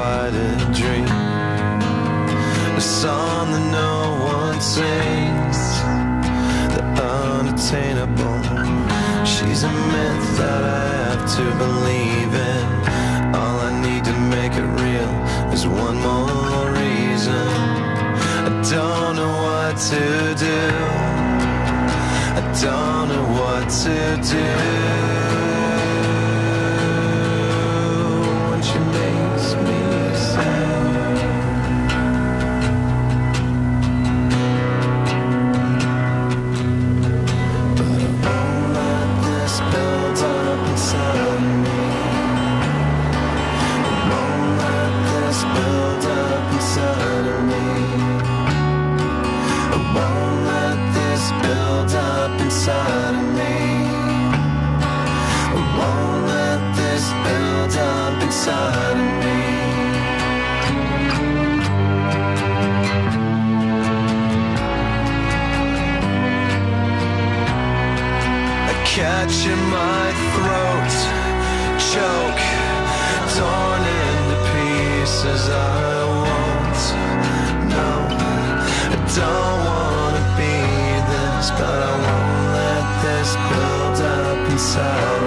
quite a dream, a song that no one sings, the unattainable. She's a myth that I have to believe in. All I need to make it real is one more reason. I don't know what to do, I don't know what to do. When she makes me sad, but I won't let this build up inside of me. I won't let this build up inside of me. I won't let this build up inside of me. I won't let this build up inside of me. I catch in my throat, choke, torn into pieces. I won't, no, I don't wanna be this, but I won't let this build up inside.